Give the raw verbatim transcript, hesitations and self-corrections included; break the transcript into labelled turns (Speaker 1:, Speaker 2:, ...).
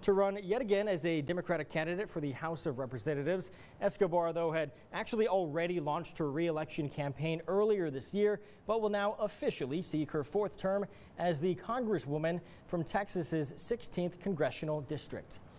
Speaker 1: to run yet again as a Democratic candidate for the House of Representatives. Escobar, though, had actually already launched her re-election campaign earlier this year, but will now officially seek her fourth term as the Congresswoman from Texas's sixteenth congressional district.